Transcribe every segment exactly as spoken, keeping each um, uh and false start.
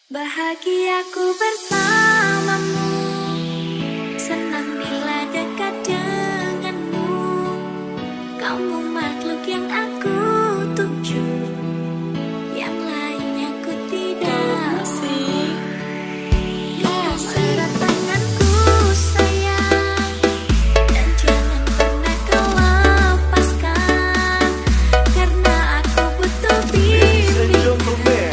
Bahagiaku bersamamu, senang bila dekat denganmu. Kamu makhluk yang aku tuju, yang lainnya ku tidak. Genggam erat tanganku sayang, dan jangan pernah kau lepaskan, karena aku butuh bimbingan.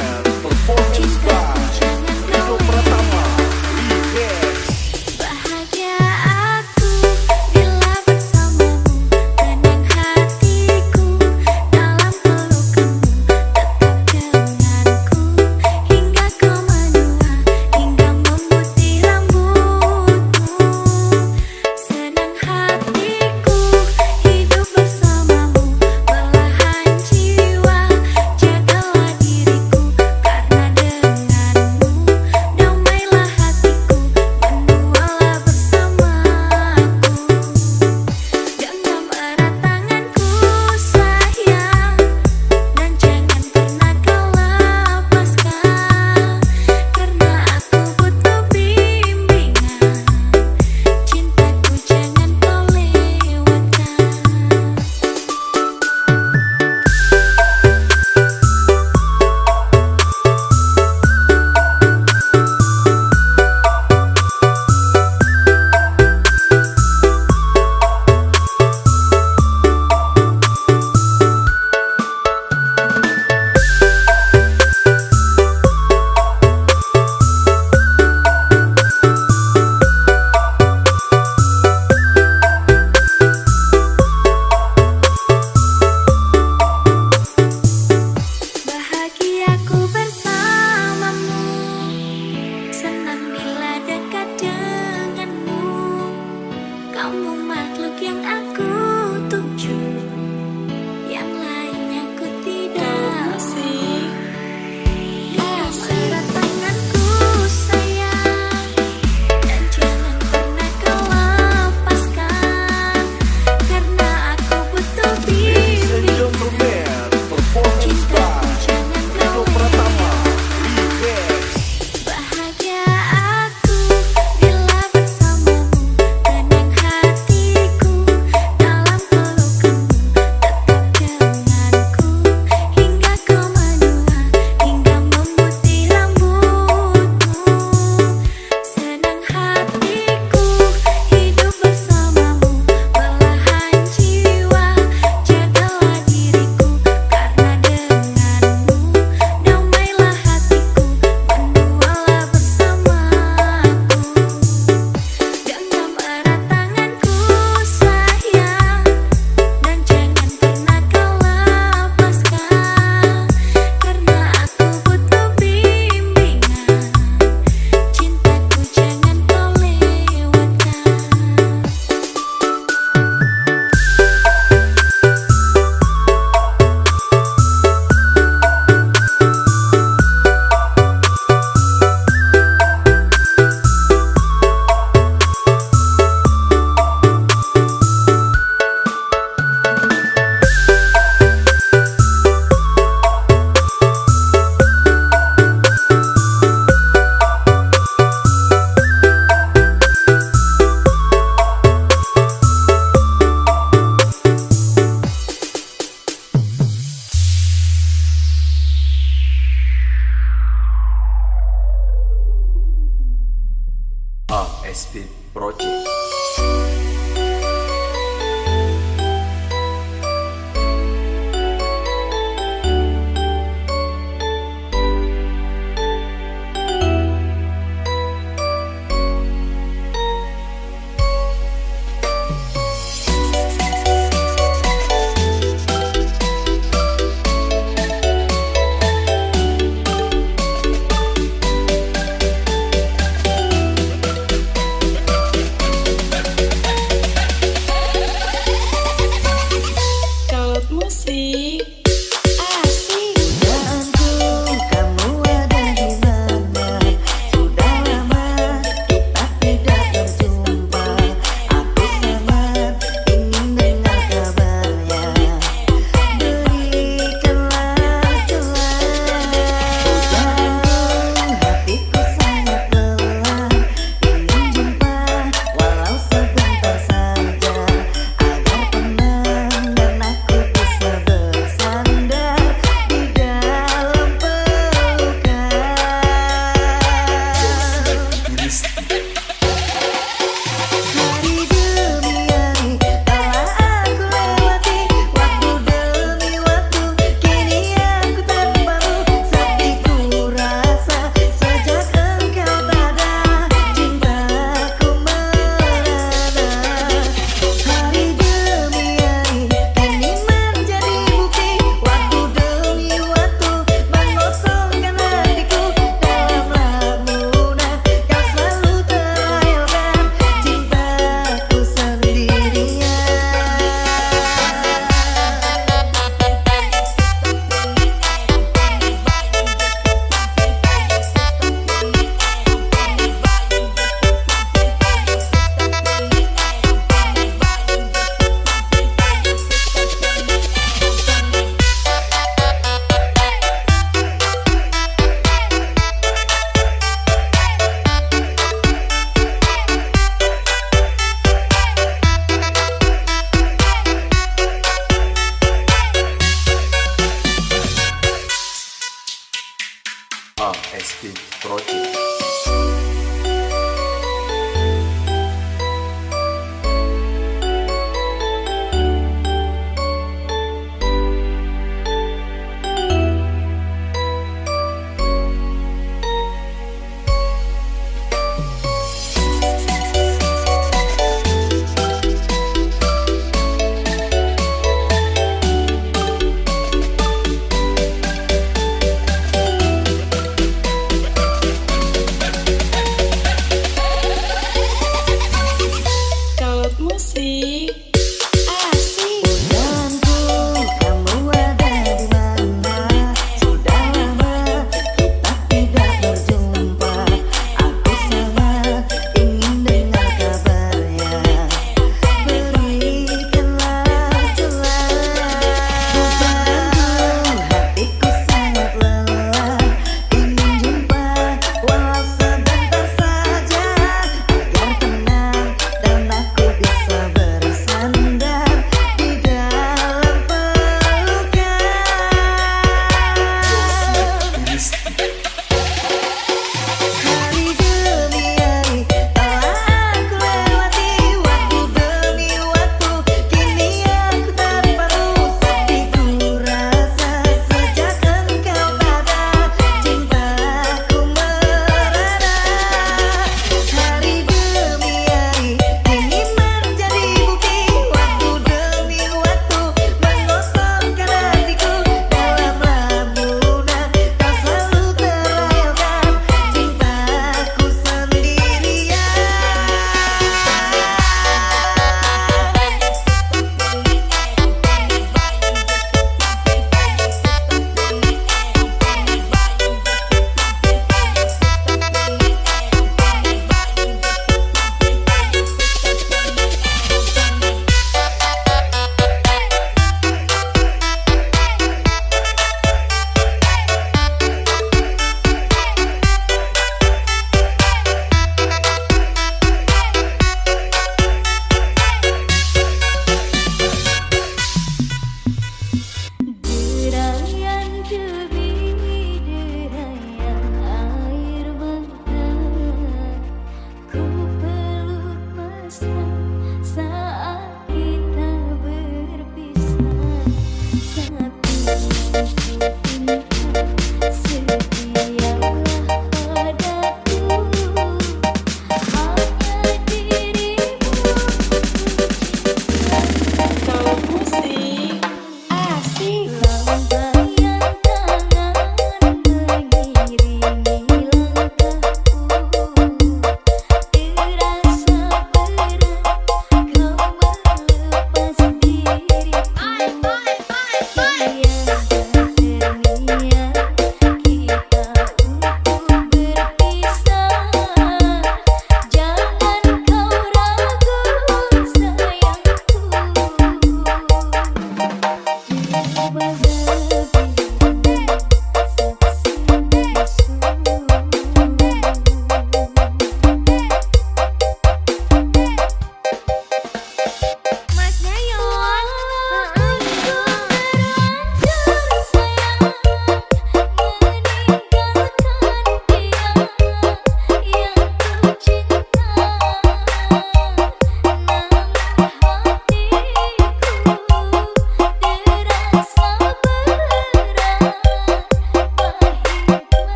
Kamu makhluk yang aku tuju, yang lainnya ku tidak. Genggam erat tanganku sayang, dan jangan pernah kau lepaskan, karena aku butuh bimbingan. Cintaku jangan kau hilang. Bahagia aku bila bersamamu, tenang hatiku dalam pelukanmu, tetap denganku hingga kau menua, hingga memutih rambutmu. Senang hatiku hidup bersamamu, belahan jiwa, jagalah diriku, karena denganmu damailah hatiku, menualah bersamaku. Genggam erat tanganku sayang, dan jangan pernah kau lepaskan, karena aku butuh bimbingan. Cintaku jangan kau lewatkan. A S P Project. S P Project.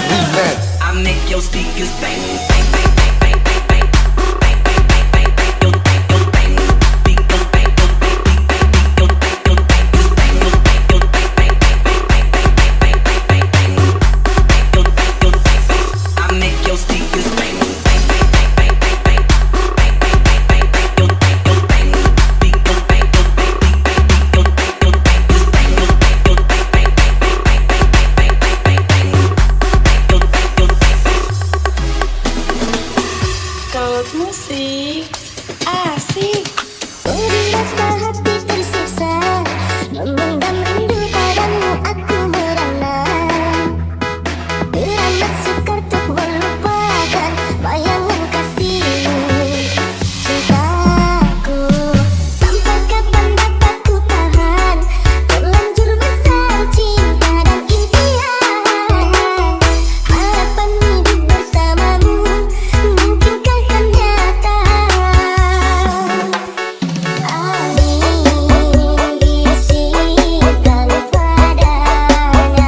Remix. I make your speakers bang, bang, bang, bang, bang, bang, bang, bang, bang, bang, bang, bang, your bang, your bang, speakers bang, your bang, your bang, your bang, your bang, your bang, your bang, bang, bang, bang, bang, bang, bang, bang, bang, your bang, your bang. I make your speakers bang, bang, bang, bang, bang, bang, bang, bang, bang, bang, bang, bang, your bang, your bang, speakers bang, your bang, your bang, your bang, your bang, your bang, your bang, bang, bang, bang, bang, bang, bang, bang, bang, your bang, your bang. Kalut musik asik. Merasa hati tersiksa, memendam rindu padamu aku merana. Beramat sukar untuk melupakan bayangan kasihmu. Cintaku, sampai kapan dapat ku tahan? Terlanjur besar cinta dan impian. Harapan hidup bersamamu, mungkinkah kan nyata? Bisikan padanya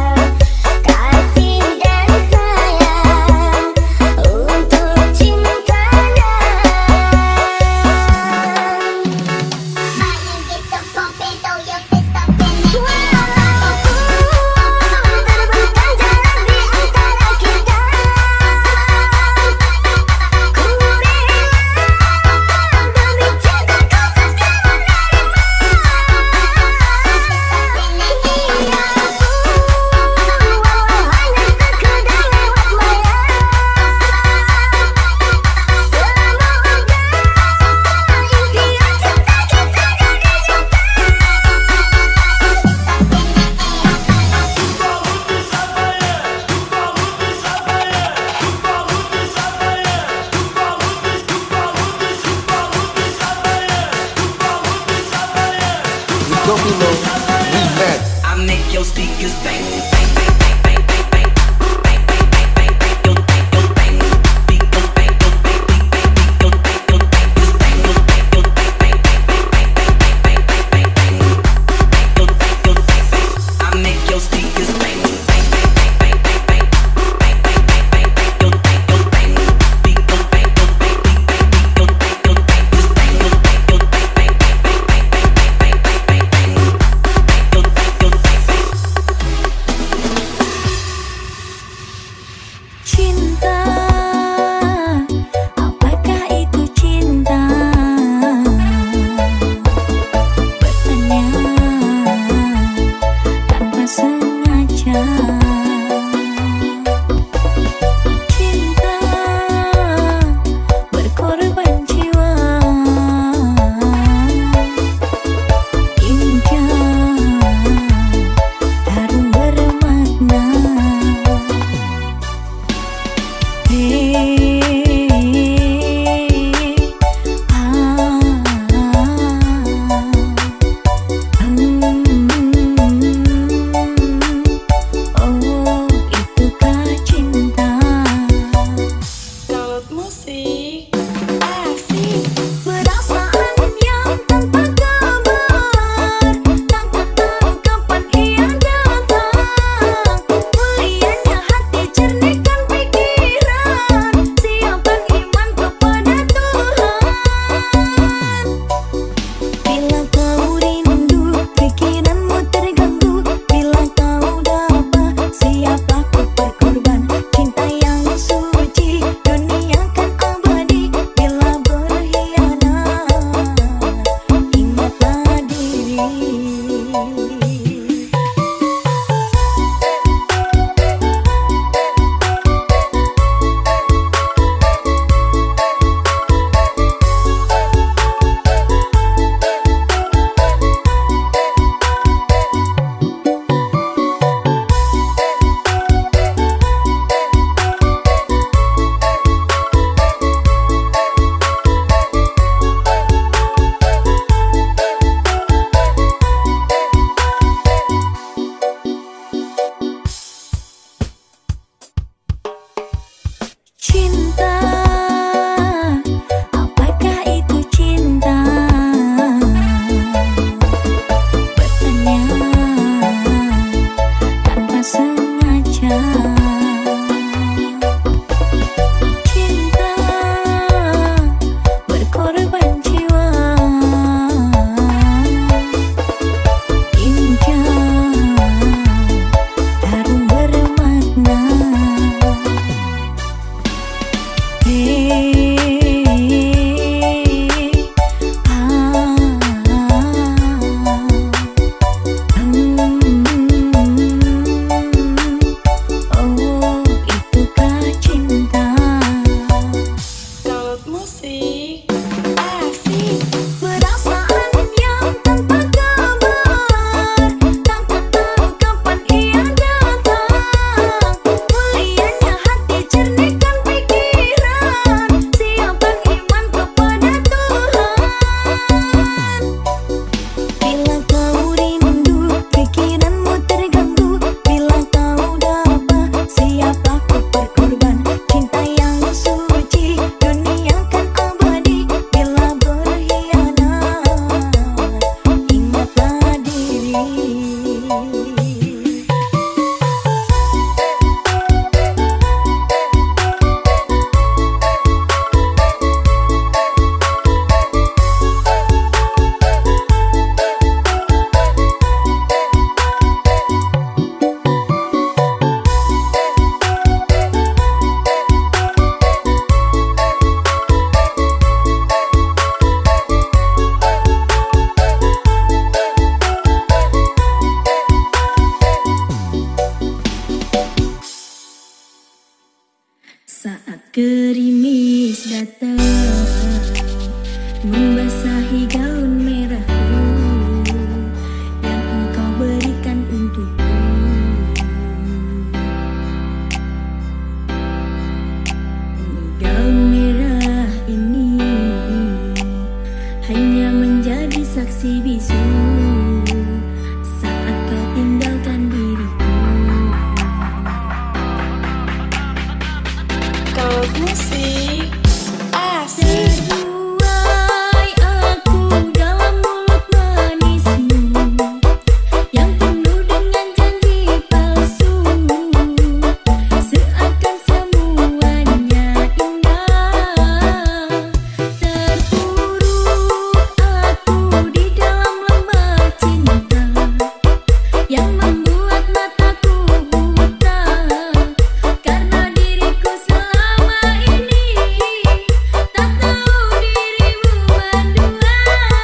kasih dan sayang untuk cintanya. Main kita pompedo ya pesta pena. Terbentang jalan di antara kita. Ku rela demi cintaku sampai menerima. Walau hanya sekedar lewat maya. Semoga impian cinta kita jadi Domino Remix. I make your speakers bang, bang, bang, bang, bang, bang, bang, bang, bang, bang, bang, your bang, your bang, speakers bang, your bang, your bang, your bang, your bang, your bang, your bang, bang, bang, bang, bang, bang, bang, bang, bang, your bang, your bang. I make your speakers bang, bang, bang, bang, bang, bang, bang, bang, bang, bang, bang, bang, your bang, your bang, speakers bang, your bang, your bang, your bang, your bang, your bang, your bang, bang, bang, bang, bang, bang, bang, bang, bang, bang, your bang, your bang. Saat gerimis datang membasahi gaun merahku yang engkau berikan untukku, gaun merah ini hanya menjadi saksi bisu saat kau tinggalkan diriku. Kalau musik asik. Terbuai aku dalam mulut manismu yang penuh dengan janji palsu, seakan semuanya indah. Terpuruk aku di dalam lembah cinta yang membuat mataku buta, karena diriku selama ini tak tahu dirimu mendua.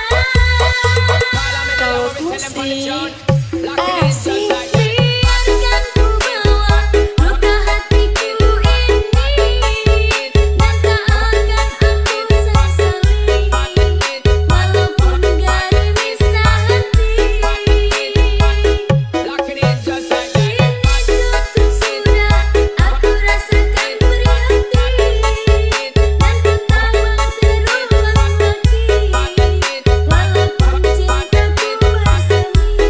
Kalau musik asik. Biarkan ku bawa luka hatiku ini, dan tak akan aku sesali walaupun gerimis tak henti. Ini cukup sudah aku rasakan berhenti, dan tak mau terulang lagi walaupun cintaku bersemi.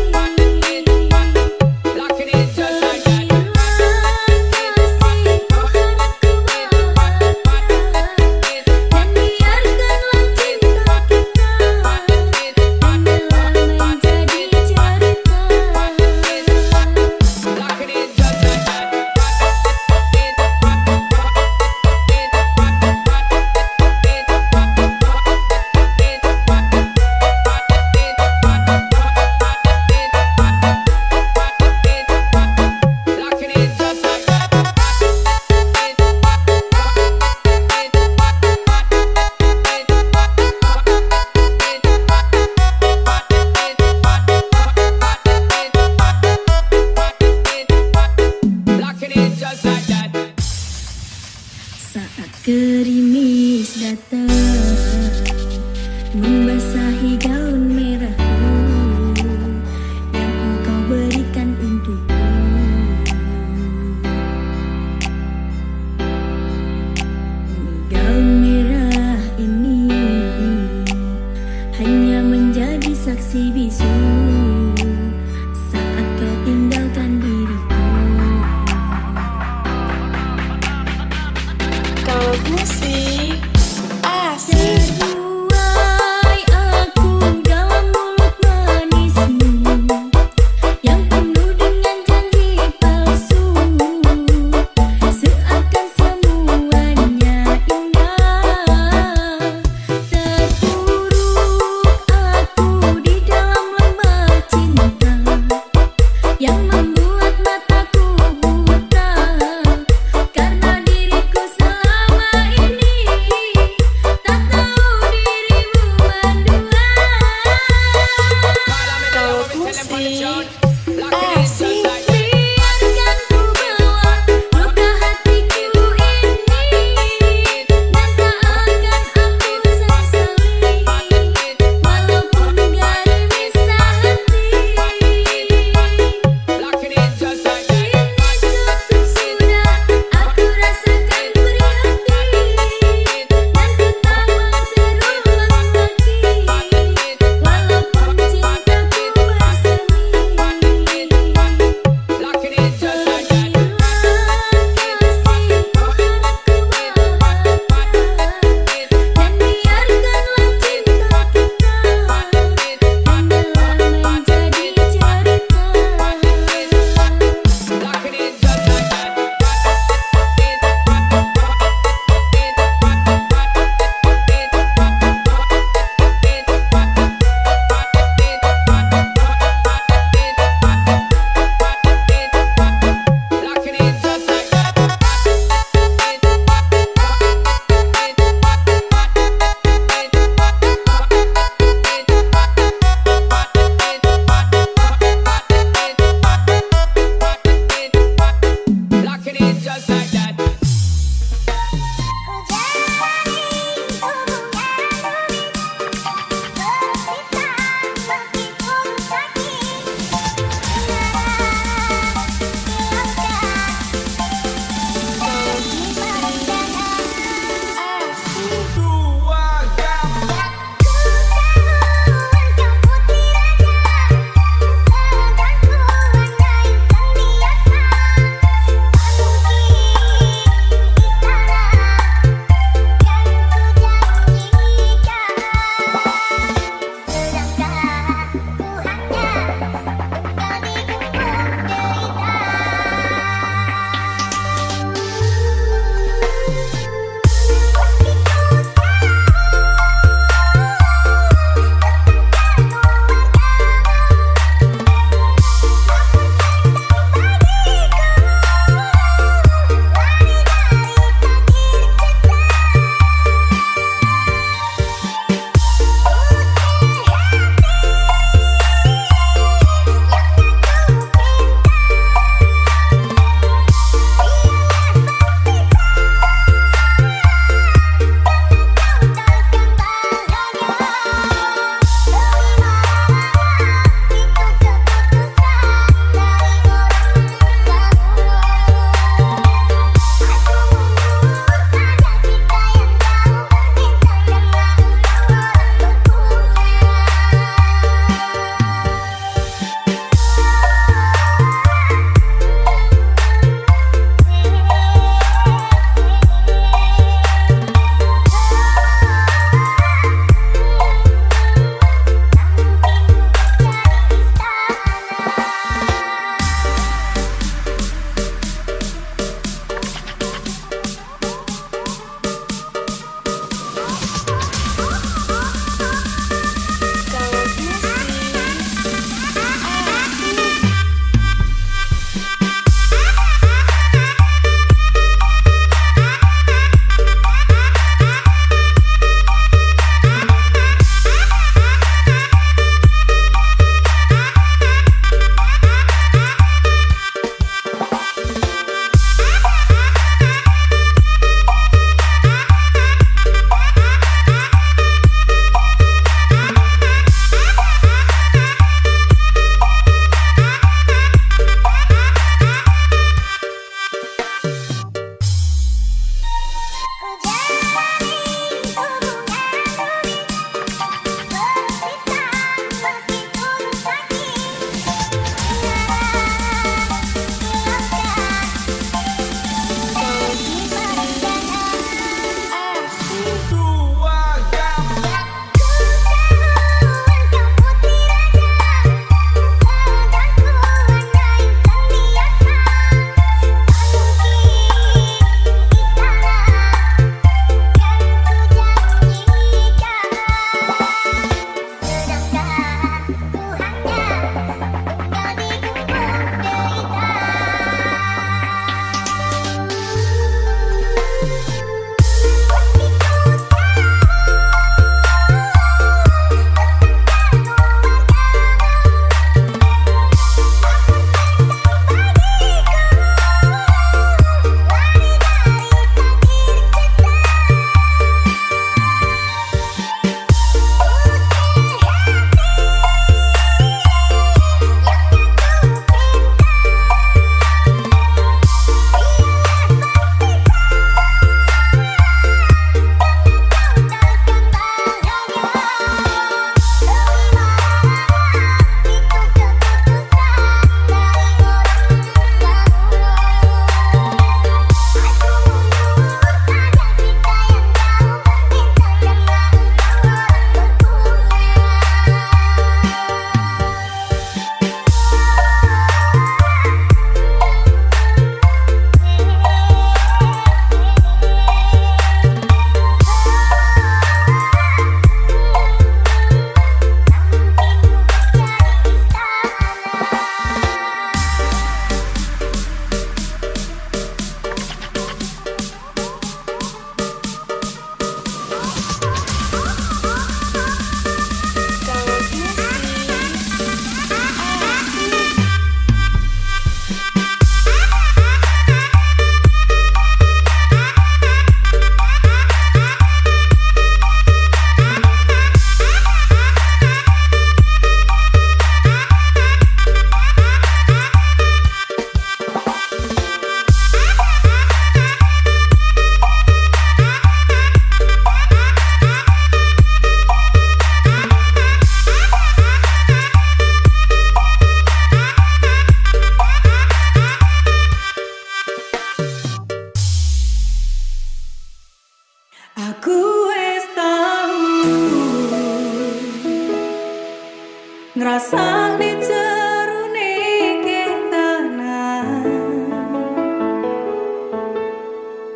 Bila kasih Tuhanku bahagia, dan biarkanlah cinta kita hanyalah menjadi cerita. Saat gerimis datang membasahi gaun merahku yang engkau berikan untukku, gaun merah ini hanya menjadi saksi bisu saat kau tinggalkan diriku. Kalau musik asik. Terbuai aku dalam mulut manismu yang penuh dengan janji palsu, seakan semuanya indah. Terpuruk aku di dalam lembah cinta yang membuat mataku buta, karena diriku selama ini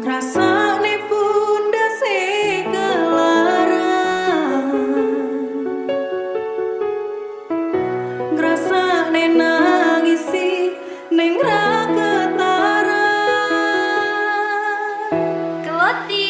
Ngrasakne pundase kelaran, ngrasakne nangisi ning ra ketaran. Keloti